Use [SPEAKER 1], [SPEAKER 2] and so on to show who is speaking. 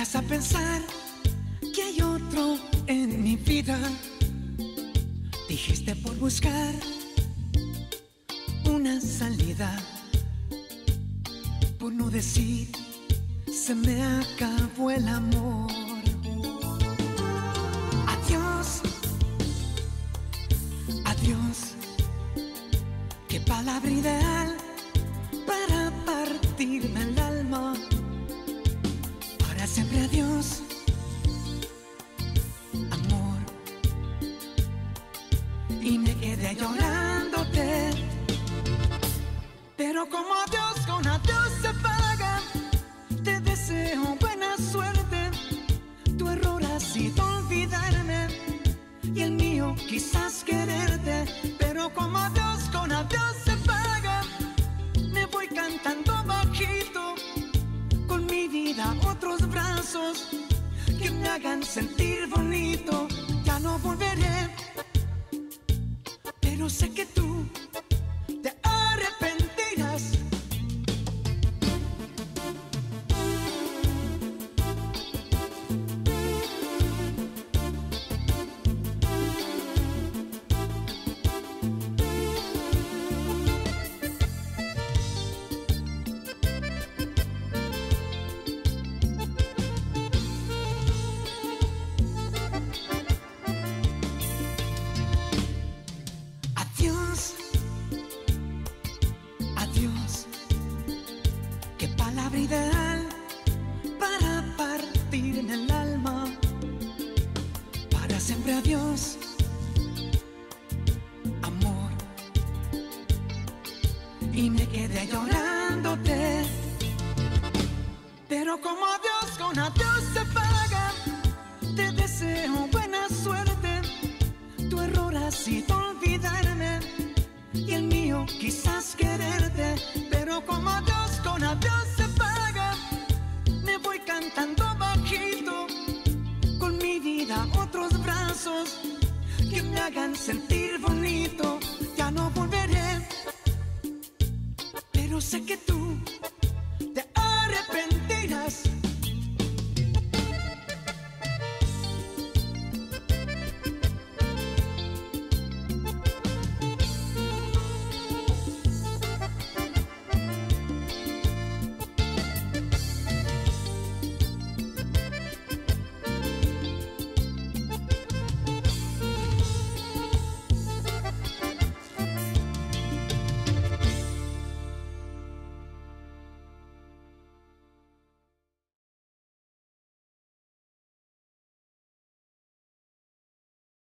[SPEAKER 1] paras a pensar que hay otro en mi vida. Dijiste por buscar una salida, por no decir se me acabó el amor. Adiós, adiós, qué palabra ideal para partirme el alma. Para siempre adiós, amor. Y me quedé llorándote, pero como adiós con adiós se paga. Te deseo buena suerte, tu error ha sido olvidarme y el mío quizás quererte, pero como adiós con adiós se paga. Me voy cantando bajito, con mi vida otros brazos que me hagan sentir bonito. Ya no volveré, pero sé que tú te arrepentirás. Adiós, qué palabra ideal para partirme el alma. Para siempre adiós, amor. Y me quedé llorándote, pero como adiós con adiós se paga. Te deseo buena suerte, tu error ha sido olvidarme y el mío quizás quererte, pero como adiós con adiós se paga. Me voy cantando bajito, con mi vida otros brazos que me hagan sentir bonito. Ya no volveré, pero sé que tú te arrepentirás.